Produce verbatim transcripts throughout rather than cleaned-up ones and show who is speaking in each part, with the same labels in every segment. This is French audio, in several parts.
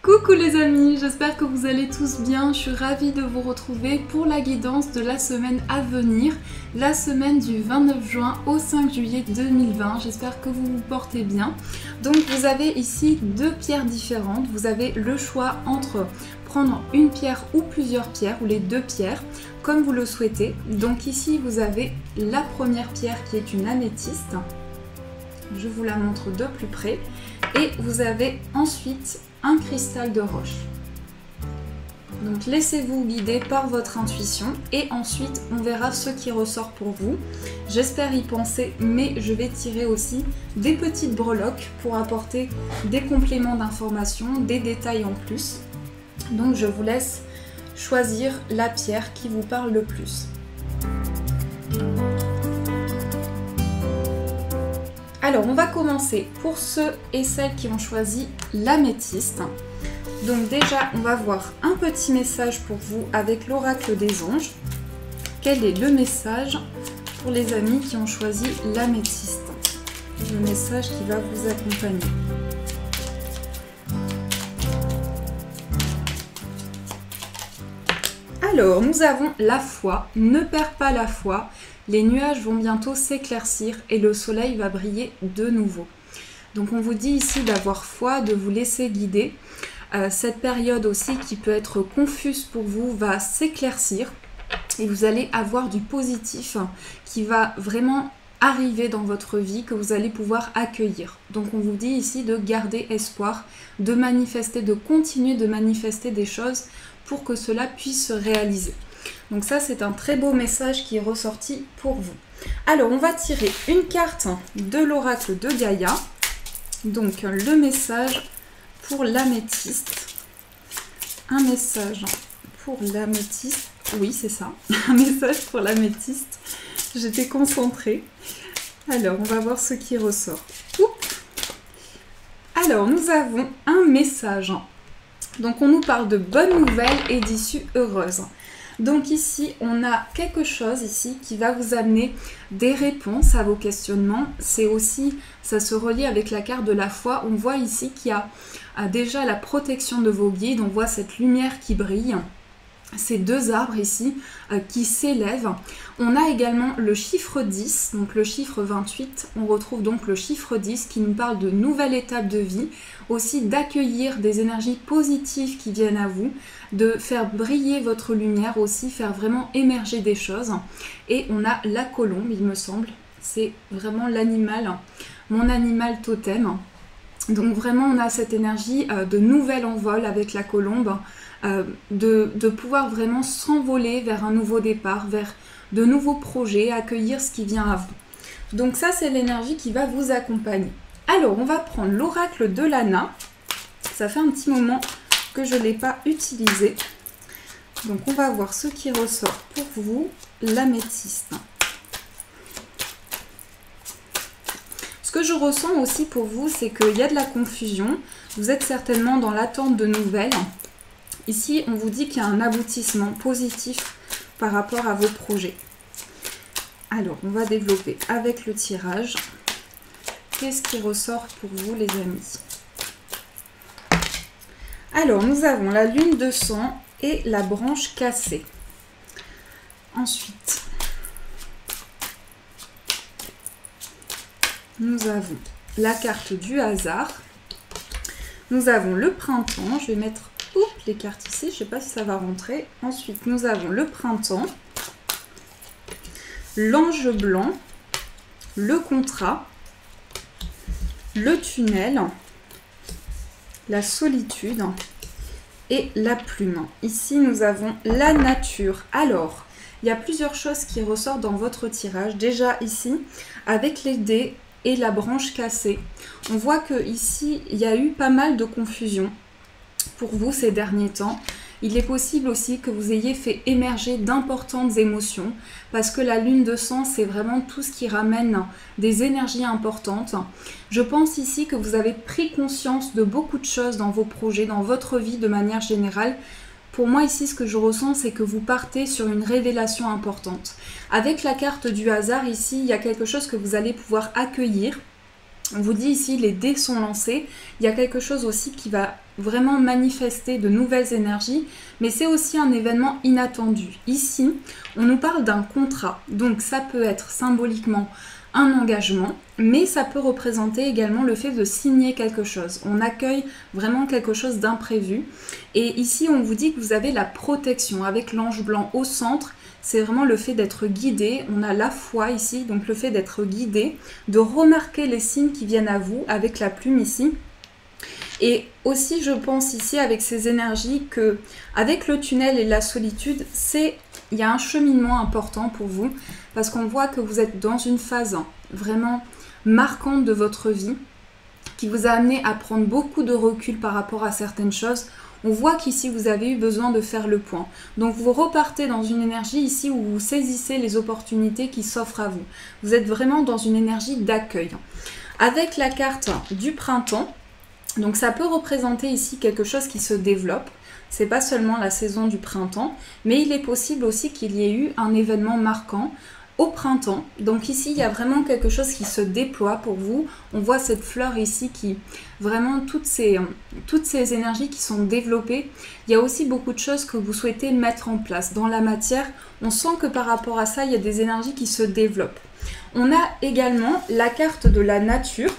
Speaker 1: Coucou les amis, j'espère que vous allez tous bien. Je suis ravie de vous retrouver pour la guidance de la semaine à venir, la semaine du vingt-neuf juin au cinq juillet deux mille vingt. J'espère que vous vous portez bien. Donc vous avez ici deux pierres différentes. Vous avez le choix entre prendre une pierre ou plusieurs pierres, ou les deux pierres, comme vous le souhaitez. Donc ici vous avez la première pierre qui est une améthyste. Je vous la montre de plus près. Et vous avez ensuite un cristal de roche. Donc laissez-vous guider par votre intuition et ensuite on verra ce qui ressort pour vous. J'espère y penser, mais je vais tirer aussi des petites breloques pour apporter des compléments d'information, des détails en plus. Donc je vous laisse choisir la pierre qui vous parle le plus. Alors on va commencer pour ceux et celles qui ont choisi l'améthyste. Donc déjà on va voir un petit message pour vous avec l'oracle des anges. Quel est le message pour les amis qui ont choisi l'améthyste? Le message qui va vous accompagner. Alors nous avons la foi, ne perds pas la foi. Les nuages vont bientôt s'éclaircir et le soleil va briller de nouveau. Donc on vous dit ici d'avoir foi, de vous laisser guider. Euh, cette période aussi qui peut être confuse pour vous va s'éclaircir et vous allez avoir du positif qui va vraiment arriver dans votre vie, que vous allez pouvoir accueillir. Donc on vous dit ici de garder espoir, de manifester, de continuer de manifester des choses pour que cela puisse se réaliser. Donc ça c'est un très beau message qui est ressorti pour vous. Alors on va tirer une carte de l'oracle de Gaïa. Donc le message pour l'améthyste. Un message pour l'améthyste. Oui c'est ça, un message pour l'améthyste. J'étais concentrée. Alors on va voir ce qui ressort. Oups. Alors nous avons un message. Donc on nous parle de bonnes nouvelles et d'issues heureuses. Donc ici, on a quelque chose ici qui va vous amener des réponses à vos questionnements. C'est aussi, ça se relie avec la carte de la foi. On voit ici qu'il y a déjà la protection de vos guides. On voit cette lumière qui brille. Ces deux arbres ici euh, qui s'élèvent. On a également le chiffre dix, donc le chiffre vingt-huit. On retrouve donc le chiffre dix qui nous parle de nouvelles étapes de vie. Aussi d'accueillir des énergies positives qui viennent à vous, de faire briller votre lumière aussi, faire vraiment émerger des choses. Et on a la colombe, il me semble. C'est vraiment l'animal, mon animal totem. Donc vraiment on a cette énergie euh, de nouvel envol avec la colombe. Euh, de, de pouvoir vraiment s'envoler vers un nouveau départ, vers de nouveaux projets, accueillir ce qui vient à vous. Donc ça c'est l'énergie qui va vous accompagner. Alors on va prendre l'oracle de Lana. Ça fait un petit moment que je ne l'ai pas utilisé. Donc on va voir ce qui ressort pour vous, l'améthyste. Ce que je ressens aussi pour vous, c'est qu'il y a de la confusion. Vous êtes certainement dans l'attente de nouvelles. Ici, on vous dit qu'il y a un aboutissement positif par rapport à vos projets. Alors, on va développer avec le tirage. Qu'est-ce qui ressort pour vous, les amis? Alors, nous avons la lune de sang et la branche cassée. Ensuite, nous avons la carte du hasard. Nous avons le printemps. Je vais mettre Oups, les cartes ici, je ne sais pas si ça va rentrer. Ensuite, nous avons le printemps, l'ange blanc, le contrat, le tunnel, la solitude et la plume. Ici, nous avons la nature. Alors, il y a plusieurs choses qui ressortent dans votre tirage. Déjà ici, avec les dés et la branche cassée, on voit que ici, il y a eu pas mal de confusion pour vous ces derniers temps. Il est possible aussi que vous ayez fait émerger d'importantes émotions parce que la lune de sang, c'est vraiment tout ce qui ramène des énergies importantes. Je pense ici que vous avez pris conscience de beaucoup de choses dans vos projets, dans votre vie de manière générale. Pour moi ici, ce que je ressens, c'est que vous partez sur une révélation importante. Avec la carte du hasard ici, il y a quelque chose que vous allez pouvoir accueillir. On vous dit ici, les dés sont lancés. Il y a quelque chose aussi qui va vraiment manifester de nouvelles énergies, mais c'est aussi un événement inattendu. Ici, on nous parle d'un contrat, donc ça peut être symboliquement un engagement, mais ça peut représenter également le fait de signer quelque chose. On accueille vraiment quelque chose d'imprévu. Et ici, on vous dit que vous avez la protection avec l'ange blanc au centre. C'est vraiment le fait d'être guidé. On a la foi ici, donc le fait d'être guidé, de remarquer les signes qui viennent à vous avec la plume ici. Et aussi, je pense ici avec ces énergies que avec le tunnel et la solitude, c'est il y a un cheminement important pour vous parce qu'on voit que vous êtes dans une phase vraiment marquante de votre vie qui vous a amené à prendre beaucoup de recul par rapport à certaines choses. On voit qu'ici, vous avez eu besoin de faire le point. Donc, vous repartez dans une énergie ici où vous saisissez les opportunités qui s'offrent à vous. Vous êtes vraiment dans une énergie d'accueil. Avec la carte du printemps, donc ça peut représenter ici quelque chose qui se développe. C'est pas seulement la saison du printemps, mais il est possible aussi qu'il y ait eu un événement marquant au printemps. Donc ici, il y a vraiment quelque chose qui se déploie pour vous. On voit cette fleur ici qui, vraiment, toutes ces, toutes ces énergies qui sont développées. Il y a aussi beaucoup de choses que vous souhaitez mettre en place. Dans la matière, on sent que par rapport à ça, il y a des énergies qui se développent. On a également la carte de la nature.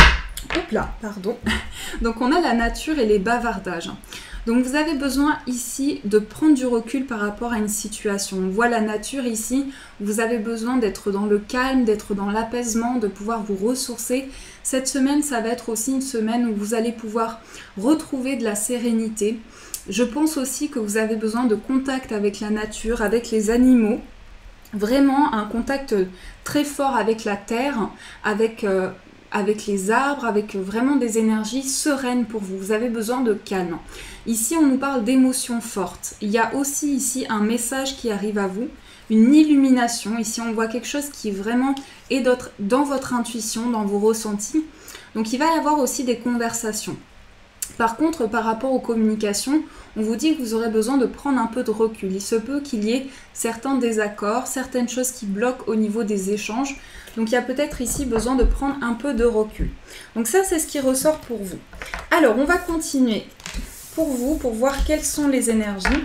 Speaker 1: Hop là, pardon. Donc on a la nature et les bavardages. Donc vous avez besoin ici de prendre du recul par rapport à une situation. On voit la nature ici, vous avez besoin d'être dans le calme, d'être dans l'apaisement, de pouvoir vous ressourcer. Cette semaine, ça va être aussi une semaine où vous allez pouvoir retrouver de la sérénité. Je pense aussi que vous avez besoin de contact avec la nature, avec les animaux. Vraiment un contact très fort avec la terre, avec... Euh, avec les arbres, avec vraiment des énergies sereines pour vous. Vous avez besoin de calme. Ici, on nous parle d'émotions fortes. Il y a aussi ici un message qui arrive à vous, une illumination. Ici, on voit quelque chose qui vraiment est dans votre intuition, dans vos ressentis. Donc, il va y avoir aussi des conversations. Par contre, par rapport aux communications, on vous dit que vous aurez besoin de prendre un peu de recul. Il se peut qu'il y ait certains désaccords, certaines choses qui bloquent au niveau des échanges. Donc il y a peut-être ici besoin de prendre un peu de recul. Donc ça, c'est ce qui ressort pour vous. Alors, on va continuer pour vous, pour voir quelles sont les énergies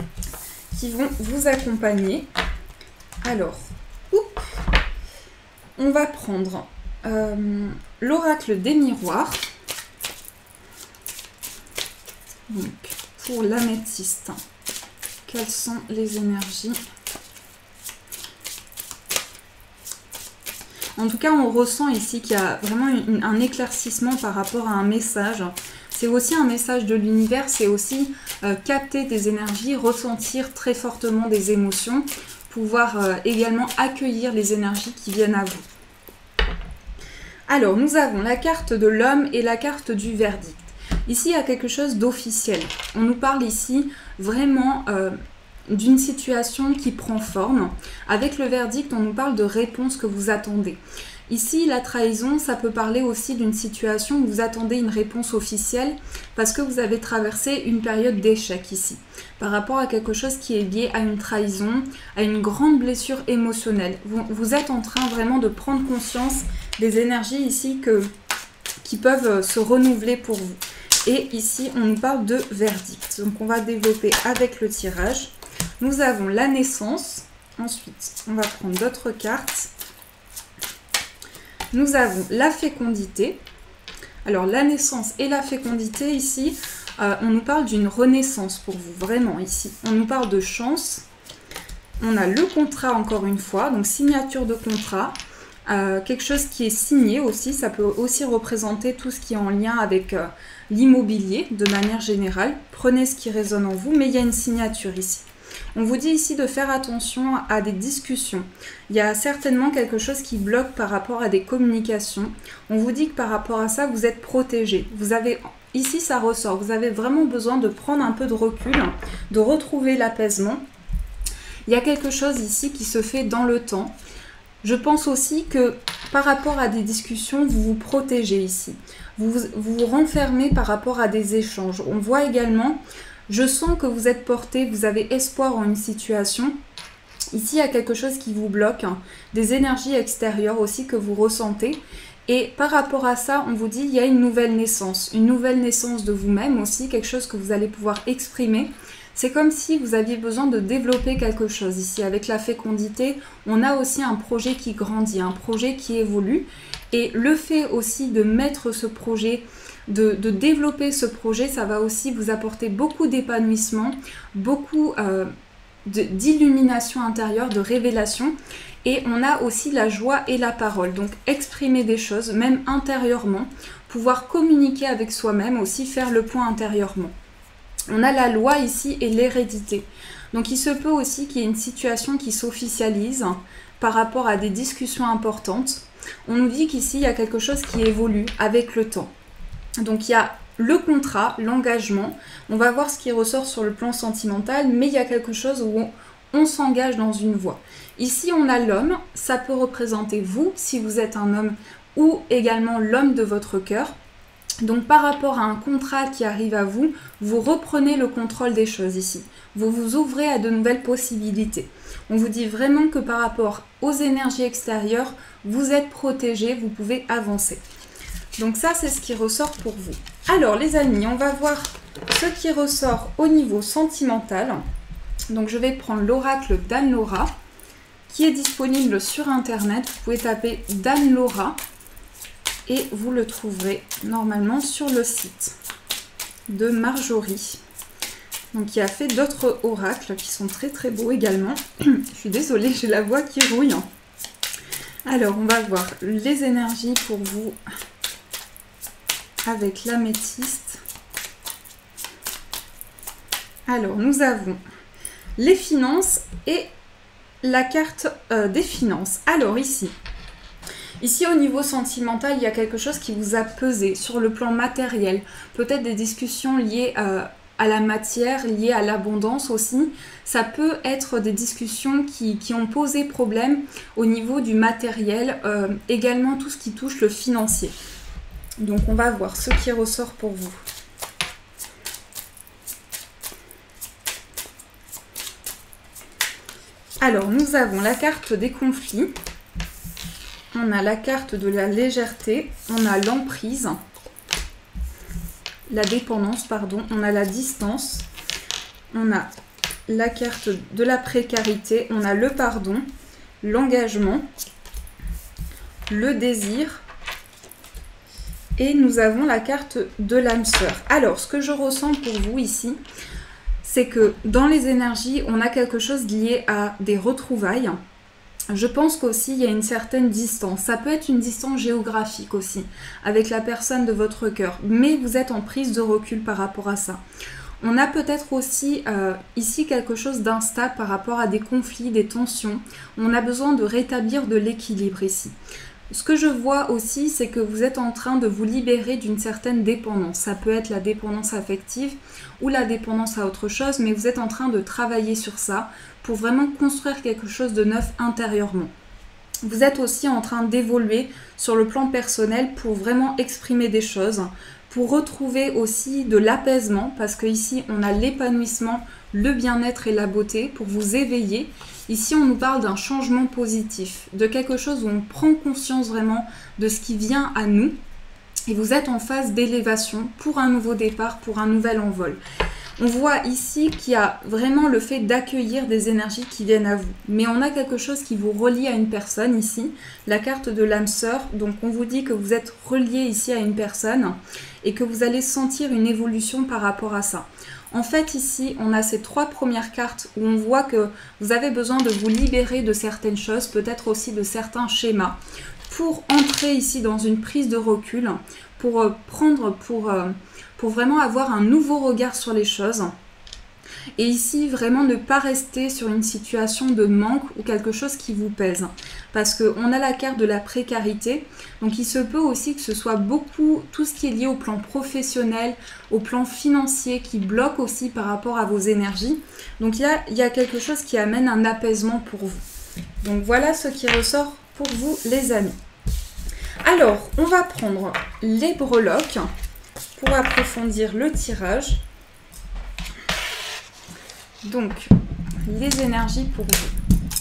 Speaker 1: qui vont vous accompagner. Alors, oup, on va prendre euh, l'oracle des miroirs. Donc, pour l'améthyste, quelles sont les énergies ? En tout cas, on ressent ici qu'il y a vraiment une, un éclaircissement par rapport à un message. C'est aussi un message de l'univers, c'est aussi euh, capter des énergies, ressentir très fortement des émotions, pouvoir euh, également accueillir les énergies qui viennent à vous. Alors, nous avons la carte de l'homme et la carte du verdict. Ici, il y a quelque chose d'officiel. On nous parle ici vraiment euh, d'une situation qui prend forme. Avec le verdict, on nous parle de réponses que vous attendez. Ici, la trahison, ça peut parler aussi d'une situation où vous attendez une réponse officielle parce que vous avez traversé une période d'échec ici, par rapport à quelque chose qui est lié à une trahison, à une grande blessure émotionnelle. Vous, vous êtes en train vraiment de prendre conscience des énergies ici que, qui peuvent se renouveler pour vous. Et ici, on nous parle de verdict. Donc, on va développer avec le tirage. Nous avons la naissance. Ensuite, on va prendre d'autres cartes. Nous avons la fécondité. Alors, la naissance et la fécondité, ici, euh, on nous parle d'une renaissance pour vous, vraiment, ici. On nous parle de chance. On a le contrat, encore une fois, donc signature de contrat. Euh, quelque chose qui est signé aussi, ça peut aussi représenter tout ce qui est en lien avec euh, l'immobilier de manière générale. Prenez ce qui résonne en vous, mais il y a une signature ici. On vous dit ici de faire attention à des discussions. Il y a certainement quelque chose qui bloque par rapport à des communications. On vous dit que par rapport à ça, vous êtes protégé. Vous avez, ici, ça ressort. Vous avez vraiment besoin de prendre un peu de recul, de retrouver l'apaisement. Il y a quelque chose ici qui se fait dans le temps. Je pense aussi que par rapport à des discussions, vous vous protégez ici. Vous vous, vous, vous renfermez par rapport à des échanges. On voit également, je sens que vous êtes porté, vous avez espoir en une situation. Ici, il y a quelque chose qui vous bloque, hein, des énergies extérieures aussi que vous ressentez. Et par rapport à ça, on vous dit il y a une nouvelle naissance, une nouvelle naissance de vous-même aussi, quelque chose que vous allez pouvoir exprimer. C'est comme si vous aviez besoin de développer quelque chose. Ici, avec la fécondité, on a aussi un projet qui grandit, un projet qui évolue. Et le fait aussi de mettre ce projet, de, de développer ce projet, ça va aussi vous apporter beaucoup d'épanouissement, beaucoup euh, d'illumination intérieure, de révélation. Et on a aussi la joie et la parole. Donc exprimer des choses, même intérieurement, pouvoir communiquer avec soi-même, aussi faire le point intérieurement. On a la loi ici et l'hérédité. Donc il se peut aussi qu'il y ait une situation qui s'officialise par rapport à des discussions importantes. On nous dit qu'ici il y a quelque chose qui évolue avec le temps. Donc il y a le contrat, l'engagement. On va voir ce qui ressort sur le plan sentimental, mais il y a quelque chose où on, on s'engage dans une voie. Ici on a l'homme, ça peut représenter vous si vous êtes un homme ou également l'homme de votre cœur. Donc par rapport à un contrat qui arrive à vous, vous reprenez le contrôle des choses ici. Vous vous ouvrez à de nouvelles possibilités. On vous dit vraiment que par rapport aux énergies extérieures, vous êtes protégé, vous pouvez avancer. Donc ça, c'est ce qui ressort pour vous. Alors les amis, on va voir ce qui ressort au niveau sentimental. Donc je vais prendre l'oracle d'Anne-Laura, qui est disponible sur internet. Vous pouvez taper d'Anne-Laura. Et vous le trouverez normalement sur le site de Marjorie. Donc qui a fait d'autres oracles qui sont très très beaux également. Je suis désolée, j'ai la voix qui rouille. Alors on va voir les énergies pour vous avec l'améthyste. Alors nous avons les finances et la carte euh, des finances. Alors ici... Ici, au niveau sentimental, il y a quelque chose qui vous a pesé sur le plan matériel. Peut-être des discussions liées euh, à la matière, liées à l'abondance aussi. Ça peut être des discussions qui, qui ont posé problème au niveau du matériel, euh, également tout ce qui touche le financier. Donc, on va voir ce qui ressort pour vous. Alors, nous avons la carte des conflits. On a la carte de la légèreté, on a l'emprise, la dépendance, pardon, on a la distance, on a la carte de la précarité, on a le pardon, l'engagement, le désir et nous avons la carte de l'âme sœur. Alors, ce que je ressens pour vous ici, c'est que dans les énergies, on a quelque chose lié à des retrouvailles. Je pense qu'aussi il y a une certaine distance. Ça peut être une distance géographique aussi, avec la personne de votre cœur. Mais vous êtes en prise de recul par rapport à ça. On a peut-être aussi euh, ici quelque chose d'instable par rapport à des conflits, des tensions. On a besoin de rétablir de l'équilibre ici. Ce que je vois aussi, c'est que vous êtes en train de vous libérer d'une certaine dépendance. Ça peut être la dépendance affective ou la dépendance à autre chose, mais vous êtes en train de travailler sur ça pour vraiment construire quelque chose de neuf intérieurement. Vous êtes aussi en train d'évoluer sur le plan personnel pour vraiment exprimer des choses, pour retrouver aussi de l'apaisement, parce qu'ici on a l'épanouissement, le bien-être et la beauté, pour vous éveiller. Ici on nous parle d'un changement positif, de quelque chose où on prend conscience vraiment de ce qui vient à nous, et vous êtes en phase d'élévation pour un nouveau départ, pour un nouvel envol. On voit ici qu'il y a vraiment le fait d'accueillir des énergies qui viennent à vous. Mais on a quelque chose qui vous relie à une personne ici, la carte de l'âme sœur. Donc on vous dit que vous êtes relié ici à une personne et que vous allez sentir une évolution par rapport à ça. En fait ici on a ces trois premières cartes où on voit que vous avez besoin de vous libérer de certaines choses, peut-être aussi de certains schémas, pour entrer ici dans une prise de recul, pour euh, prendre, pour... Euh, pour vraiment avoir un nouveau regard sur les choses. Et ici, vraiment ne pas rester sur une situation de manque ou quelque chose qui vous pèse. Parce qu'on a la carte de la précarité, donc il se peut aussi que ce soit beaucoup, tout ce qui est lié au plan professionnel, au plan financier, qui bloque aussi par rapport à vos énergies. Donc il y a, il y a quelque chose qui amène un apaisement pour vous. Donc voilà ce qui ressort pour vous les amis. Alors, on va prendre les breloques pour approfondir le tirage. Donc, les énergies pour vous.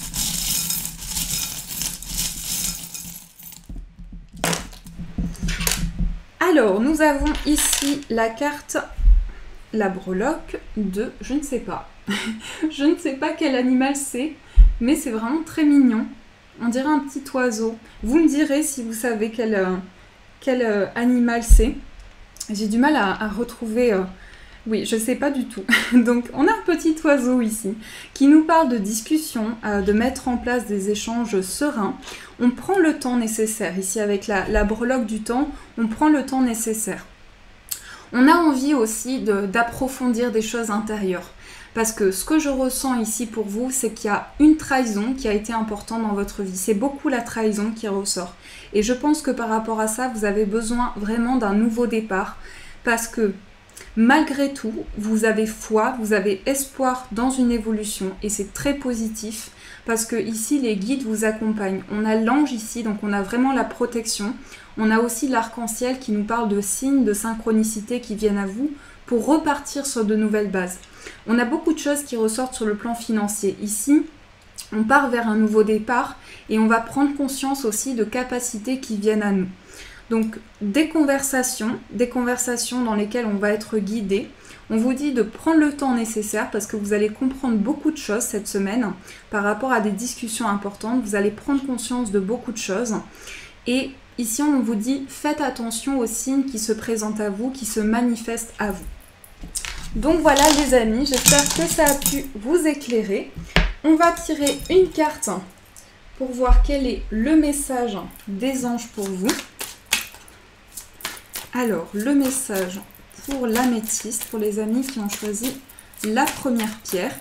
Speaker 1: Alors, nous avons ici la carte, la breloque de, je ne sais pas, je ne sais pas quel animal c'est, mais c'est vraiment très mignon. On dirait un petit oiseau. Vous me direz si vous savez quel, euh, quel euh, animal c'est. J'ai du mal à, à retrouver... Euh, oui, je ne sais pas du tout. Donc, on a un petit oiseau ici qui nous parle de discussion, euh, de mettre en place des échanges sereins. On prend le temps nécessaire. Ici, avec la, la breloque du temps, on prend le temps nécessaire. On a envie aussi d'approfondir des choses intérieures. Parce que ce que je ressens ici pour vous, c'est qu'il y a une trahison qui a été importante dans votre vie. C'est beaucoup la trahison qui ressort. Et je pense que par rapport à ça, vous avez besoin vraiment d'un nouveau départ. Parce que malgré tout, vous avez foi, vous avez espoir dans une évolution. Et c'est très positif. Parce que ici, les guides vous accompagnent. On a l'ange ici, donc on a vraiment la protection. On a aussi l'arc-en-ciel qui nous parle de signes, de synchronicité qui viennent à vous pour repartir sur de nouvelles bases. On a beaucoup de choses qui ressortent sur le plan financier. Ici, on part vers un nouveau départ et on va prendre conscience aussi de capacités qui viennent à nous. Donc, des conversations, des conversations dans lesquelles on va être guidé. On vous dit de prendre le temps nécessaire parce que vous allez comprendre beaucoup de choses cette semaine par rapport à des discussions importantes. Vous allez prendre conscience de beaucoup de choses. Et ici, on vous dit faites attention aux signes qui se présentent à vous, qui se manifestent à vous. Donc voilà les amis, j'espère que ça a pu vous éclairer. On va tirer une carte pour voir quel est le message des anges pour vous. Alors, le message pour l'améthyste, pour les amis qui ont choisi la première pierre.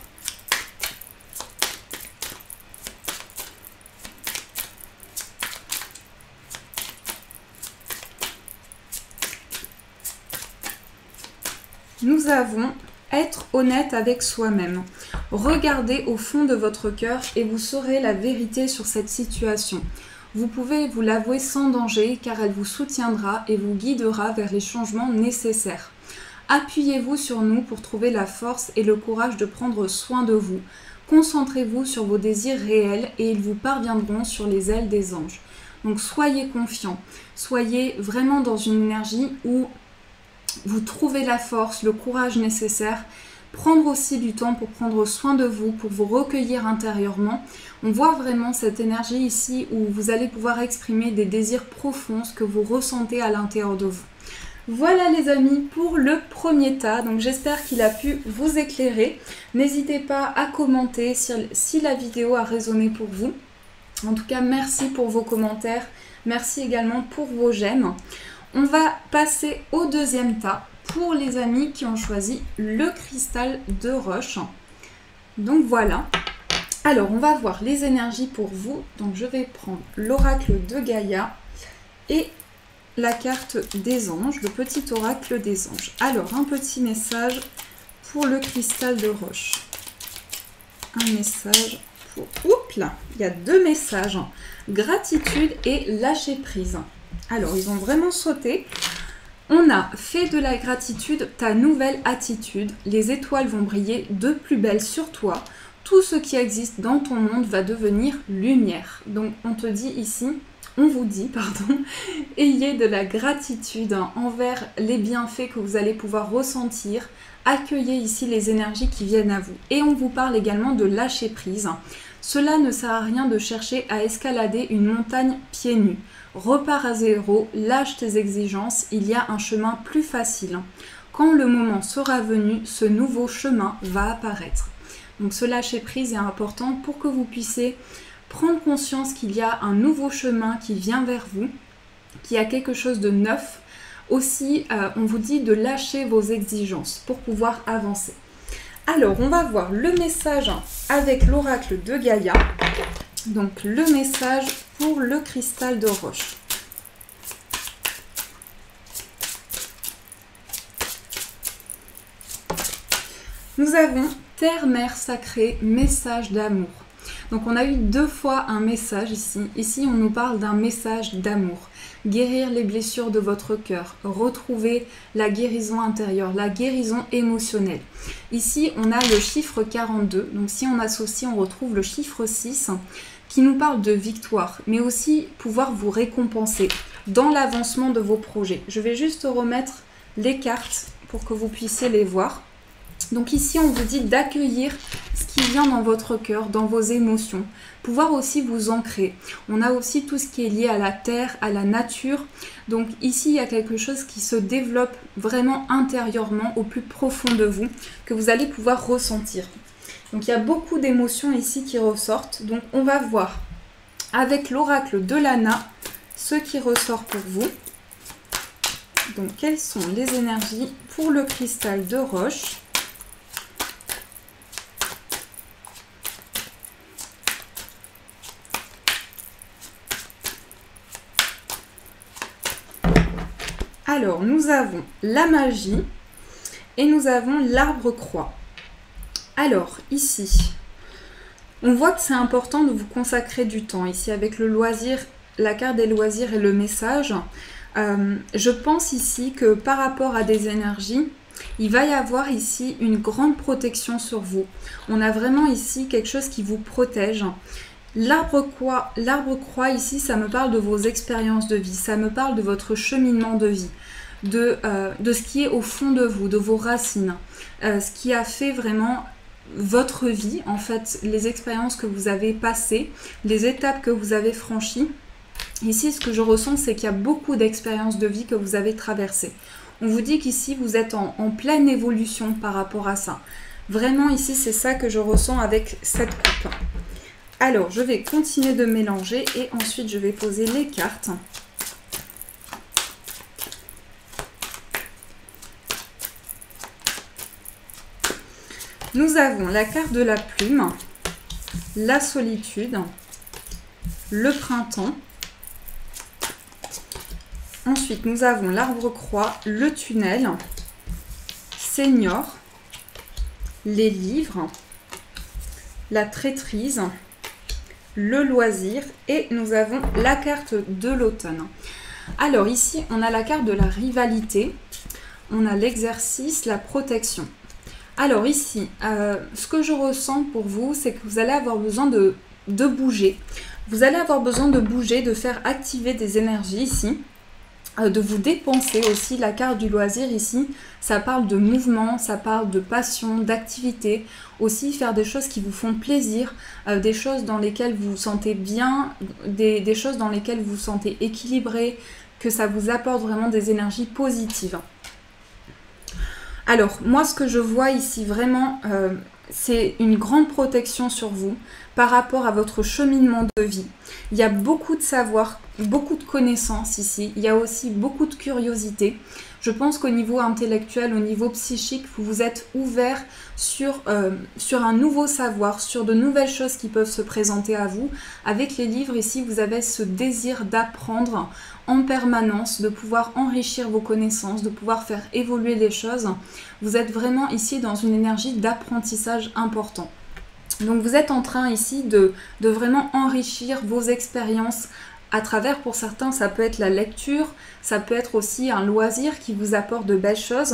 Speaker 1: Nous avons être honnête avec soi-même. Regardez au fond de votre cœur et vous saurez la vérité sur cette situation. Vous pouvez vous l'avouer sans danger car elle vous soutiendra et vous guidera vers les changements nécessaires. Appuyez-vous sur nous pour trouver la force et le courage de prendre soin de vous. Concentrez-vous sur vos désirs réels et ils vous parviendront sur les ailes des anges. Donc soyez confiants, soyez vraiment dans une énergie où vous trouvez la force, le courage nécessaire. Prendre aussi du temps pour prendre soin de vous, pour vous recueillir intérieurement. On voit vraiment cette énergie ici où vous allez pouvoir exprimer des désirs profonds, ce que vous ressentez à l'intérieur de vous. Voilà les amis pour le premier tas, donc j'espère qu'il a pu vous éclairer. N'hésitez pas à commenter si, si la vidéo a résonné pour vous. En tout cas, merci pour vos commentaires, merci également pour vos j'aime. On va passer au deuxième tas pour les amis qui ont choisi le cristal de roche. Donc voilà. Alors, on va voir les énergies pour vous. Donc, je vais prendre l'oracle de Gaïa et la carte des anges, le petit oracle des anges. Alors, un petit message pour le cristal de roche. Un message pour... Oups là, il y a deux messages. Gratitude et lâcher prise. Alors, ils ont vraiment sauté. On a fait de la gratitude ta nouvelle attitude. Les étoiles vont briller de plus belle sur toi. Tout ce qui existe dans ton monde va devenir lumière. Donc, on te dit ici, on vous dit, pardon, ayez de la gratitude envers les bienfaits que vous allez pouvoir ressentir. Accueillez ici les énergies qui viennent à vous. Et on vous parle également de lâcher prise. Cela ne sert à rien de chercher à escalader une montagne pieds nus. Repars à zéro, lâche tes exigences, il y a un chemin plus facile. Quand le moment sera venu, ce nouveau chemin va apparaître. Donc ce lâcher prise est important pour que vous puissiez prendre conscience qu'il y a un nouveau chemin qui vient vers vous, qu'il y a quelque chose de neuf. Aussi, euh, on vous dit de lâcher vos exigences pour pouvoir avancer. Alors, on va voir le message avec l'oracle de Gaïa. Donc, le message pour le cristal de roche. Nous avons Terre, Mère Sacrée, message d'amour. Donc, on a eu deux fois un message ici. Ici, on nous parle d'un message d'amour. Guérir les blessures de votre cœur, retrouver la guérison intérieure, la guérison émotionnelle. Ici, on a le chiffre quarante-deux. Donc, si on associe, on retrouve le chiffre six qui nous parle de victoire, mais aussi pouvoir vous récompenser. dans l'avancement de vos projets. Je vais juste remettre les cartes pour que vous puissiez les voir. Donc ici, on vous dit d'accueillir ce qui vient dans votre cœur, dans vos émotions. Pouvoir aussi vous ancrer. On a aussi tout ce qui est lié à la terre, à la nature. Donc ici, il y a quelque chose qui se développe vraiment intérieurement, au plus profond de vous, que vous allez pouvoir ressentir. Donc il y a beaucoup d'émotions ici qui ressortent. Donc on va voir avec l'oracle de Lana ce qui ressort pour vous. Donc quelles sont les énergies pour le cristal de roche? Alors, nous avons la magie et nous avons l'arbre-croix. Alors, ici, on voit que c'est important de vous consacrer du temps. Ici, avec le loisir, la carte des loisirs et le message, euh, je pense ici que par rapport à des énergies, il va y avoir ici une grande protection sur vous. On a vraiment ici quelque chose qui vous protège. L'arbre-croix, l'arbre-croix ici, ça me parle de vos expériences de vie, ça me parle de votre cheminement de vie, de, euh, de ce qui est au fond de vous, de vos racines, euh, ce qui a fait vraiment votre vie, en fait, les expériences que vous avez passées, les étapes que vous avez franchies. Ici, ce que je ressens, c'est qu'il y a beaucoup d'expériences de vie que vous avez traversées. On vous dit qu'ici, vous êtes en, en pleine évolution par rapport à ça. Vraiment, ici, c'est ça que je ressens avec cette coupe. Alors, je vais continuer de mélanger et ensuite, je vais poser les cartes. Nous avons la carte de la plume, la solitude, le printemps. Ensuite, nous avons l'arbre-croix, le tunnel, Seigneur, les livres, la traîtrise, le loisir et nous avons la carte de l'automne. Alors ici, on a la carte de la rivalité, on a l'exercice, la protection. Alors ici, euh, ce que je ressens pour vous, c'est que vous allez avoir besoin de, de bouger. Vous allez avoir besoin de bouger, de faire activer des énergies ici, euh, de vous dépenser aussi. La carte du loisir ici, ça parle de mouvement, ça parle de passion, d'activité. Aussi faire des choses qui vous font plaisir, euh, des choses dans lesquelles vous vous sentez bien, des, des choses dans lesquelles vous vous sentez équilibré, que ça vous apporte vraiment des énergies positives. Alors, moi, ce que je vois ici, vraiment, euh, c'est une grande protection sur vous par rapport à votre cheminement de vie. Il y a beaucoup de savoir, beaucoup de connaissances ici. Il y a aussi beaucoup de curiosité. Je pense qu'au niveau intellectuel, au niveau psychique, vous vous êtes ouvert sur, euh, sur un nouveau savoir, sur de nouvelles choses qui peuvent se présenter à vous. Avec les livres ici, vous avez ce désir d'apprendre en permanence, de pouvoir enrichir vos connaissances, de pouvoir faire évoluer les choses. Vous êtes vraiment ici dans une énergie d'apprentissage important. Donc vous êtes en train ici de, de vraiment enrichir vos expériences à travers, pour certains, ça peut être la lecture, ça peut être aussi un loisir qui vous apporte de belles choses.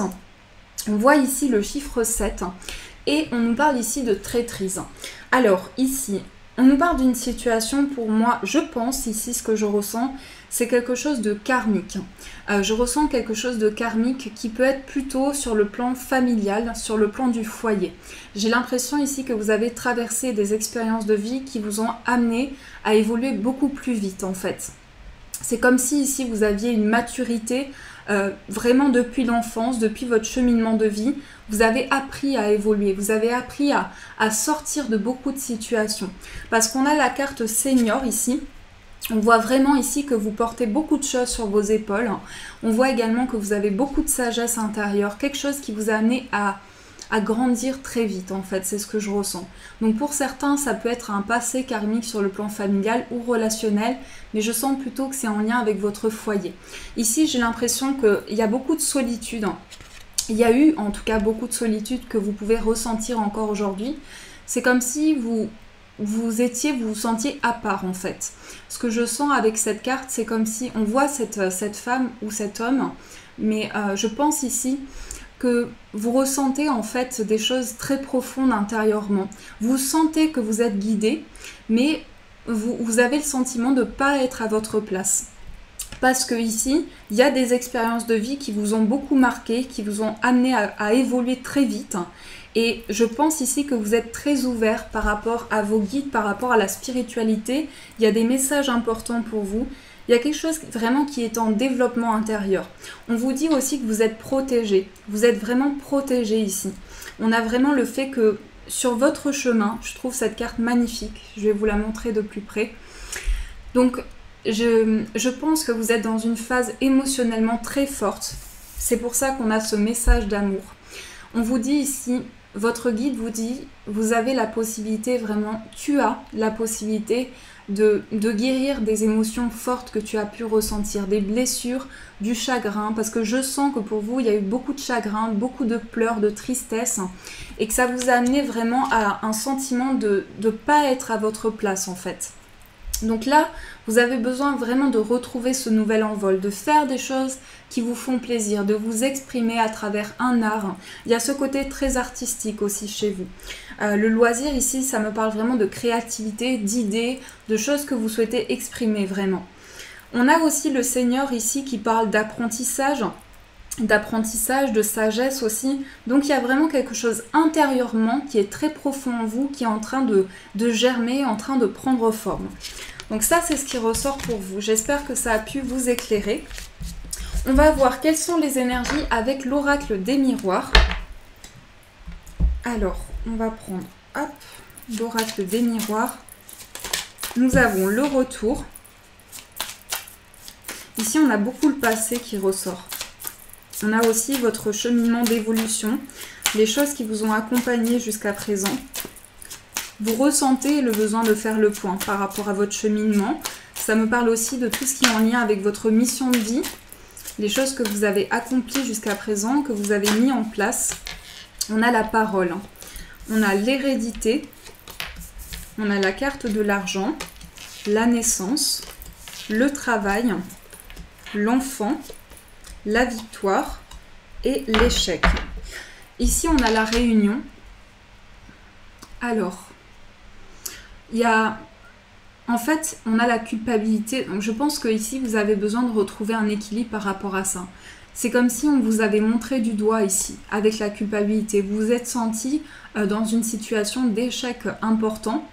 Speaker 1: On voit ici le chiffre sept et on nous parle ici de traîtrise. Alors ici, on nous parle d'une situation, pour moi, je pense ici ce que je ressens, c'est quelque chose de karmique. Euh, je ressens quelque chose de karmique qui peut être plutôt sur le plan familial, sur le plan du foyer. J'ai l'impression ici que vous avez traversé des expériences de vie qui vous ont amené à évoluer beaucoup plus vite en fait. C'est comme si ici vous aviez une maturité euh, vraiment depuis l'enfance, depuis votre cheminement de vie. Vous avez appris à évoluer, vous avez appris à, à sortir de beaucoup de situations. Parce qu'on a la carte Seigneur ici. On voit vraiment ici que vous portez beaucoup de choses sur vos épaules. On voit également que vous avez beaucoup de sagesse intérieure, quelque chose qui vous a amené à, à grandir très vite en fait, c'est ce que je ressens. Donc pour certains, ça peut être un passé karmique sur le plan familial ou relationnel, mais je sens plutôt que c'est en lien avec votre foyer. Ici, j'ai l'impression qu'il y a beaucoup de solitude. Il y a eu en tout cas beaucoup de solitude que vous pouvez ressentir encore aujourd'hui. C'est comme si vous... vous étiez, vous vous sentiez à part en fait. Ce que je sens avec cette carte, c'est comme si on voit cette, cette femme ou cet homme, mais euh, je pense ici que vous ressentez en fait des choses très profondes intérieurement. Vous sentez que vous êtes guidé, mais vous, vous avez le sentiment de ne pas être à votre place. Parce que ici, il y a des expériences de vie qui vous ont beaucoup marqué, qui vous ont amené à, à évoluer très vite. Et je pense ici que vous êtes très ouvert par rapport à vos guides, par rapport à la spiritualité. Il y a des messages importants pour vous. Il y a quelque chose vraiment qui est en développement intérieur. On vous dit aussi que vous êtes protégé. Vous êtes vraiment protégé ici. On a vraiment le fait que sur votre chemin, je trouve cette carte magnifique. Je vais vous la montrer de plus près. Donc, je, je pense que vous êtes dans une phase émotionnellement très forte. C'est pour ça qu'on a ce message d'amour. On vous dit ici, votre guide vous dit, vous avez la possibilité vraiment, tu as la possibilité de, de guérir des émotions fortes que tu as pu ressentir, des blessures, du chagrin, parce que je sens que pour vous, il y a eu beaucoup de chagrin, beaucoup de pleurs, de tristesse, et que ça vous a amené vraiment à un sentiment de ne pas être à votre place en fait. Donc là, vous avez besoin vraiment de retrouver ce nouvel envol, de faire des choses qui vous font plaisir, de vous exprimer à travers un art. Il y a ce côté très artistique aussi chez vous. Euh, le loisir ici, ça me parle vraiment de créativité, d'idées, de choses que vous souhaitez exprimer vraiment. On a aussi le Seigneur ici qui parle d'apprentissage, d'apprentissage, de sagesse aussi. Donc il y a vraiment quelque chose intérieurement qui est très profond en vous, qui est en train de, de germer, en train de prendre forme. Donc ça, c'est ce qui ressort pour vous. J'espère que ça a pu vous éclairer. On va voir quelles sont les énergies avec l'oracle des miroirs. Alors, on va prendre hop, l'oracle des miroirs. Nous avons le retour. Ici, on a beaucoup le passé qui ressort. On a aussi votre cheminement d'évolution, les choses qui vous ont accompagné jusqu'à présent. Vous ressentez le besoin de faire le point par rapport à votre cheminement. Ça me parle aussi de tout ce qui est en lien avec votre mission de vie, les choses que vous avez accomplies jusqu'à présent, que vous avez mis en place. On a la parole, on a l'hérédité, on a la carte de l'argent, la naissance, le travail, l'enfant, la victoire et l'échec. Ici, on a la réunion. Alors, il y a... En fait, on a la culpabilité. Donc, je pense que ici, vous avez besoin de retrouver un équilibre par rapport à ça. C'est comme si on vous avait montré du doigt ici, avec la culpabilité. Vous vous êtes senti euh, dans une situation d'échec important.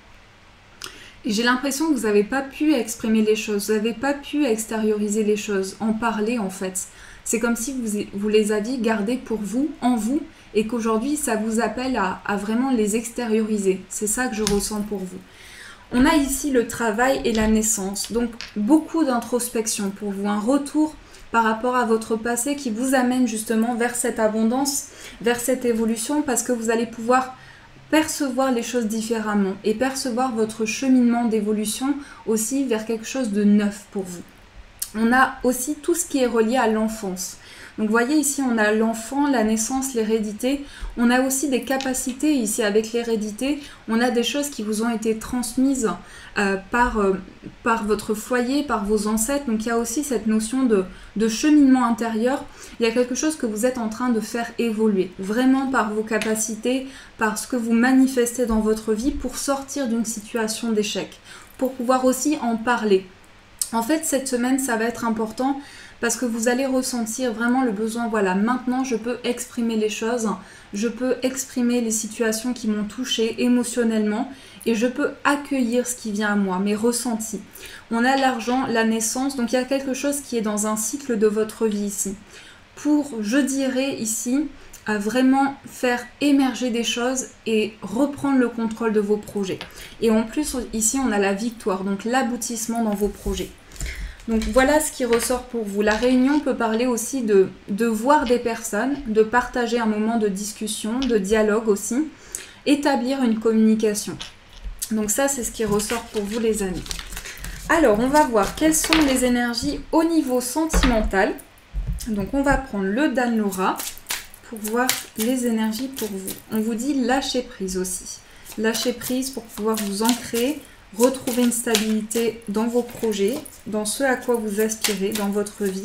Speaker 1: Et j'ai l'impression que vous n'avez pas pu exprimer les choses, vous n'avez pas pu extérioriser les choses, en parler en fait. C'est comme si vous, vous les aviez gardées pour vous, en vous, et qu'aujourd'hui ça vous appelle à, à vraiment les extérioriser. C'est ça que je ressens pour vous. On a ici le travail et la naissance, donc beaucoup d'introspection pour vous, un retour par rapport à votre passé qui vous amène justement vers cette abondance, vers cette évolution, parce que vous allez pouvoir percevoir les choses différemment et percevoir votre cheminement d'évolution aussi vers quelque chose de neuf pour vous. On a aussi tout ce qui est relié à l'enfance. Donc vous voyez ici, on a l'enfant, la naissance, l'hérédité. On a aussi des capacités ici avec l'hérédité. On a des choses qui vous ont été transmises euh, par, euh, par votre foyer, par vos ancêtres. Donc il y a aussi cette notion de, de cheminement intérieur. Il y a quelque chose que vous êtes en train de faire évoluer. Vraiment par vos capacités, par ce que vous manifestez dans votre vie pour sortir d'une situation d'échec. Pour pouvoir aussi en parler. En fait, cette semaine, ça va être important parce que vous allez ressentir vraiment le besoin, voilà, maintenant je peux exprimer les choses, je peux exprimer les situations qui m'ont touchée émotionnellement et je peux accueillir ce qui vient à moi, mes ressentis. On a l'argent, la naissance, donc il y a quelque chose qui est dans un cycle de votre vie ici. Pour, je dirais ici, à vraiment faire émerger des choses et reprendre le contrôle de vos projets. Et en plus, ici, on a la victoire, donc l'aboutissement dans vos projets. Donc voilà ce qui ressort pour vous. La réunion peut parler aussi de, de voir des personnes, de partager un moment de discussion, de dialogue aussi, établir une communication. Donc ça, c'est ce qui ressort pour vous les amis. Alors, on va voir quelles sont les énergies au niveau sentimental. Donc on va prendre le Danlora pour voir les énergies pour vous. On vous dit lâcher prise aussi. Lâcher prise pour pouvoir vous ancrer, retrouver une stabilité dans vos projets, dans ce à quoi vous aspirez dans votre vie.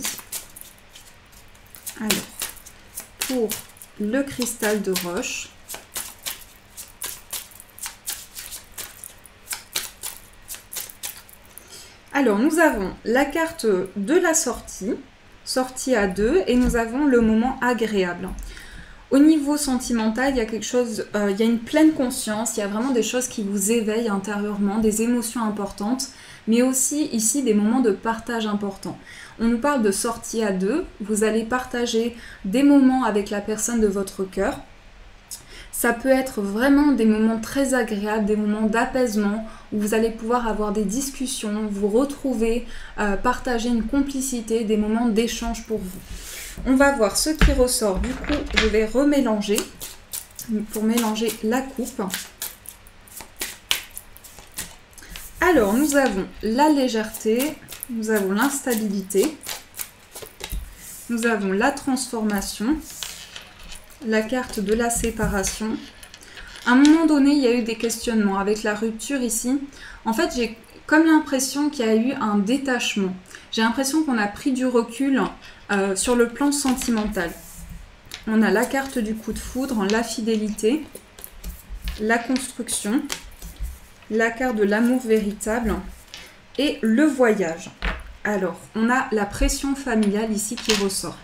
Speaker 1: Alors, pour le cristal de roche, Alors, nous avons la carte de la sortie, sortie à deux, et nous avons le moment agréable. Au niveau sentimental, il y a quelque chose, euh, il y a une pleine conscience, il y a vraiment des choses qui vous éveillent intérieurement, des émotions importantes, mais aussi ici des moments de partage importants. On nous parle de sortie à deux, vous allez partager des moments avec la personne de votre cœur. Ça peut être vraiment des moments très agréables, des moments d'apaisement, où vous allez pouvoir avoir des discussions, vous retrouver, euh, partager une complicité, des moments d'échange pour vous. On va voir ce qui ressort. Du coup, je vais remélanger pour mélanger la coupe. Alors, nous avons la légèreté, nous avons l'instabilité, nous avons la transformation, la carte de la séparation. À un moment donné, il y a eu des questionnements avec la rupture ici. En fait, j'ai comme l'impression qu'il y a eu un détachement. J'ai l'impression qu'on a pris du recul euh, sur le plan sentimental. On a la carte du coup de foudre, la fidélité, la construction, la carte de l'amour véritable et le voyage. Alors, on a la pression familiale ici qui ressort.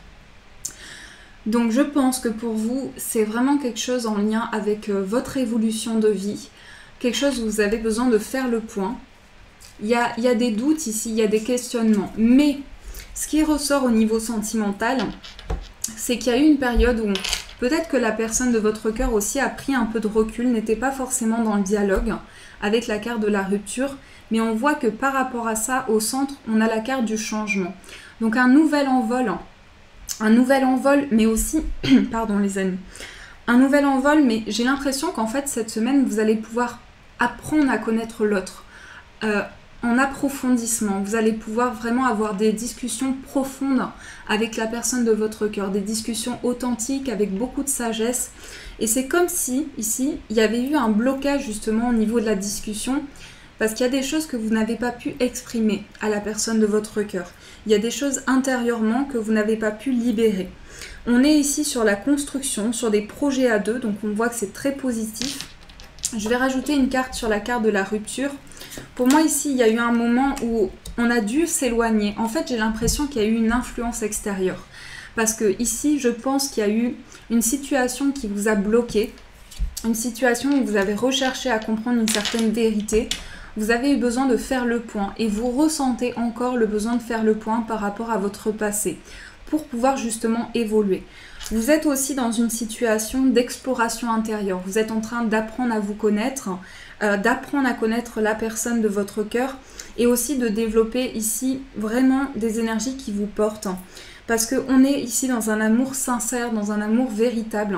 Speaker 1: Donc, je pense que pour vous, c'est vraiment quelque chose en lien avec euh, votre évolution de vie, quelque chose où vous avez besoin de faire le point. Il y a, il y a des doutes ici, il y a des questionnements, mais ce qui ressort au niveau sentimental, c'est qu'il y a eu une période où peut-être que la personne de votre cœur aussi a pris un peu de recul, n'était pas forcément dans le dialogue avec la carte de la rupture, mais on voit que par rapport à ça, au centre, on a la carte du changement. Donc un nouvel envol, un nouvel envol, mais aussi, pardon les amis, un nouvel envol, mais j'ai l'impression qu'en fait, cette semaine, vous allez pouvoir apprendre à connaître l'autre. Euh, en approfondissement, vous allez pouvoir vraiment avoir des discussions profondes avec la personne de votre cœur, des discussions authentiques avec beaucoup de sagesse. Et c'est comme si, ici, il y avait eu un blocage justement au niveau de la discussion, parce qu'il y a des choses que vous n'avez pas pu exprimer à la personne de votre cœur. Il y a des choses intérieurement que vous n'avez pas pu libérer. On est ici sur la construction, sur des projets à deux, donc on voit que c'est très positif. Je vais rajouter une carte sur la carte de la rupture. Pour moi, ici, il y a eu un moment où on a dû s'éloigner. En fait, j'ai l'impression qu'il y a eu une influence extérieure. Parce que ici, je pense qu'il y a eu une situation qui vous a bloqué. Une situation où vous avez recherché à comprendre une certaine vérité. Vous avez eu besoin de faire le point. Et vous ressentez encore le besoin de faire le point par rapport à votre passé. Pour pouvoir justement évoluer. Vous êtes aussi dans une situation d'exploration intérieure. Vous êtes en train d'apprendre à vous connaître, euh, d'apprendre à connaître la personne de votre cœur et aussi de développer ici vraiment des énergies qui vous portent. Parce qu'on est ici dans un amour sincère, dans un amour véritable.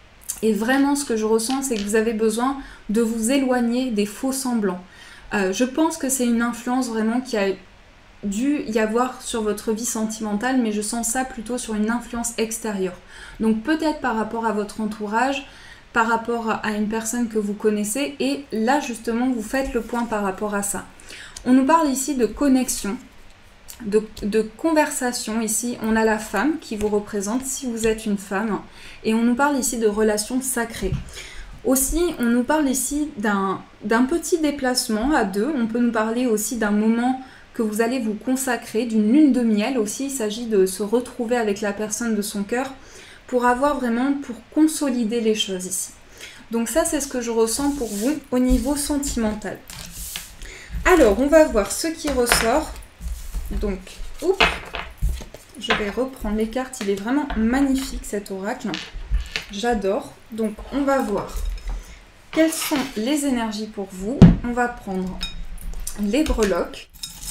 Speaker 1: Et vraiment, ce que je ressens, c'est que vous avez besoin de vous éloigner des faux semblants. Euh, je pense que c'est une influence vraiment qui a dû y avoir sur votre vie sentimentale, mais je sens ça plutôt sur une influence extérieure. Donc peut-être par rapport à votre entourage, par rapport à une personne que vous connaissez, et là justement vous faites le point par rapport à ça. On nous parle ici de connexion, de, de conversation. Ici on a la femme qui vous représente si vous êtes une femme, et on nous parle ici de relations sacrées. Aussi, on nous parle ici d'un d'un petit déplacement à deux. On peut nous parler aussi d'un moment que vous allez vous consacrer, d'une lune de miel aussi. Il s'agit de se retrouver avec la personne de son cœur pour avoir vraiment, pour consolider les choses ici. Donc ça, c'est ce que je ressens pour vous au niveau sentimental. Alors, on va voir ce qui ressort. Donc, oups, je vais reprendre les cartes. Il est vraiment magnifique cet oracle. J'adore. Donc, on va voir quelles sont les énergies pour vous. On va prendre les breloques.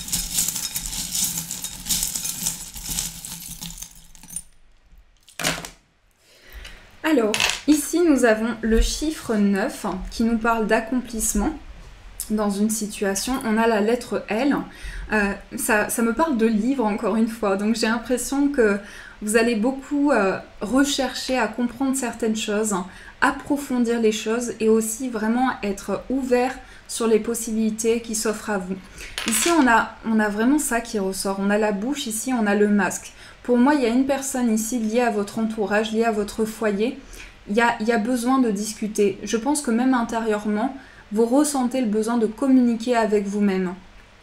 Speaker 1: Alors, ici, nous avons le chiffre neuf qui nous parle d'accomplissement dans une situation. On a la lettre L. Euh, ça, ça me parle de livre, encore une fois. Donc, j'ai l'impression que vous allez beaucoup euh, rechercher à comprendre certaines choses, approfondir les choses et aussi vraiment être ouvert sur les possibilités qui s'offrent à vous. Ici, on a, on a vraiment ça qui ressort. On a la bouche, ici, on a le masque. Pour moi, il y a une personne ici liée à votre entourage, liée à votre foyer. Il y a, il y a besoin de discuter. Je pense que même intérieurement, vous ressentez le besoin de communiquer avec vous-même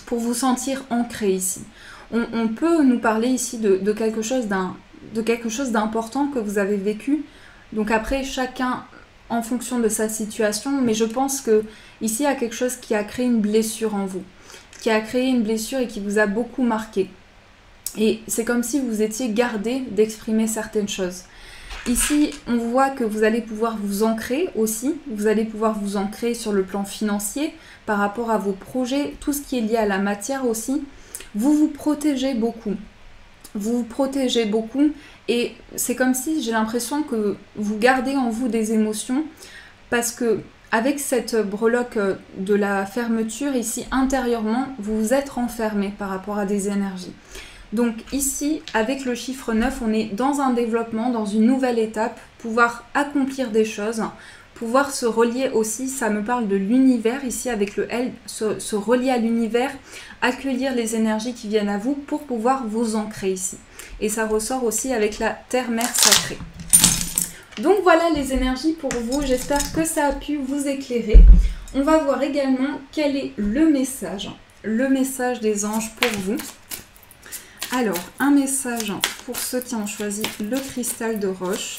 Speaker 1: pour vous sentir ancré ici. On, on peut nous parler ici de, de quelque chose d'un, de quelque chose d'important que vous avez vécu. Donc après, chacun en fonction de sa situation, mais je pense que ici il y a quelque chose qui a créé une blessure en vous, qui a créé une blessure et qui vous a beaucoup marqué. Et c'est comme si vous étiez gardé d'exprimer certaines choses. Ici, on voit que vous allez pouvoir vous ancrer aussi, vous allez pouvoir vous ancrer sur le plan financier par rapport à vos projets, tout ce qui est lié à la matière aussi. Vous vous protégez beaucoup, vous vous protégez beaucoup et c'est comme si j'ai l'impression que vous gardez en vous des émotions parce que avec cette breloque de la fermeture ici intérieurement, vous vous êtes renfermé par rapport à des énergies. Donc ici, avec le chiffre neuf, on est dans un développement, dans une nouvelle étape, pouvoir accomplir des choses, pouvoir se relier aussi, ça me parle de l'univers, ici avec le L, se, se relier à l'univers, accueillir les énergies qui viennent à vous pour pouvoir vous ancrer ici. Et ça ressort aussi avec la terre-mère sacrée. Donc voilà les énergies pour vous, j'espère que ça a pu vous éclairer. On va voir également quel est le message, le message des anges pour vous. Alors, un message pour ceux qui ont choisi le cristal de roche.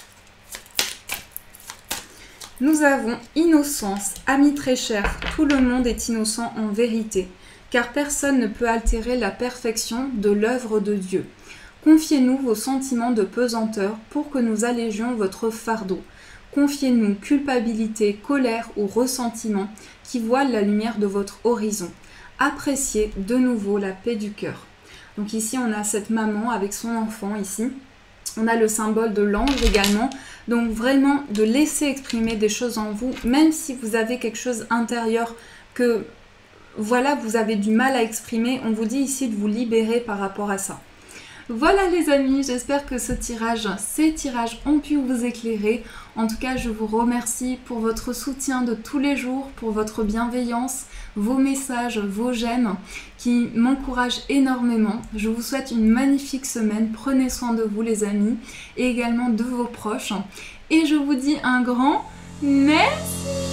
Speaker 1: Nous avons innocence, ami très cher, tout le monde est innocent en vérité, car personne ne peut altérer la perfection de l'œuvre de Dieu. Confiez-nous vos sentiments de pesanteur pour que nous allégions votre fardeau. Confiez-nous culpabilité, colère ou ressentiment qui voilent la lumière de votre horizon. Appréciez de nouveau la paix du cœur. Donc ici, on a cette maman avec son enfant ici. On a le symbole de l'ange également. Donc vraiment, de laisser exprimer des choses en vous, même si vous avez quelque chose intérieur que, voilà, vous avez du mal à exprimer. On vous dit ici de vous libérer par rapport à ça. Voilà les amis, j'espère que ce tirage, ces tirages ont pu vous éclairer. En tout cas, je vous remercie pour votre soutien de tous les jours, pour votre bienveillance, vos messages, vos j'aime qui m'encouragent énormément. Je vous souhaite une magnifique semaine. Prenez soin de vous les amis et également de vos proches. Et je vous dis un grand merci.